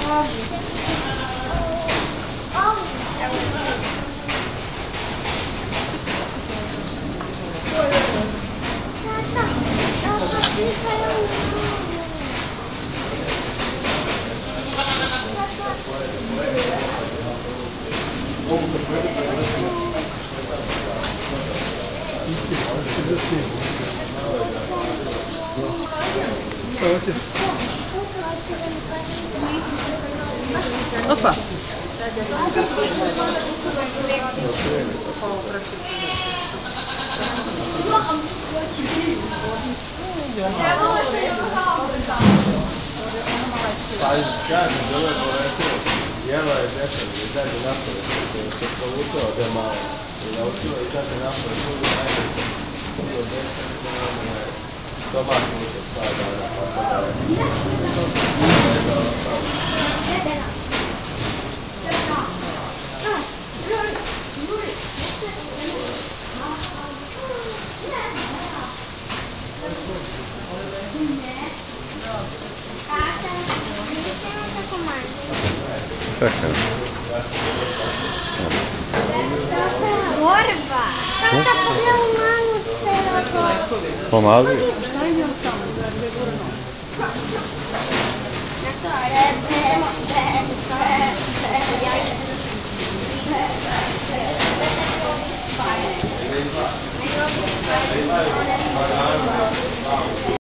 Opa! Jelo je desno, izađe napore, se provutao da je malo. I naučilo izađe napore, drugo najbolje. Drugo desno, stomak muče staje dana, pa sada je. Čekaj. Borba! Tata pogledaj u mamu celo. Pomazi. Šta je on tamo? Na to je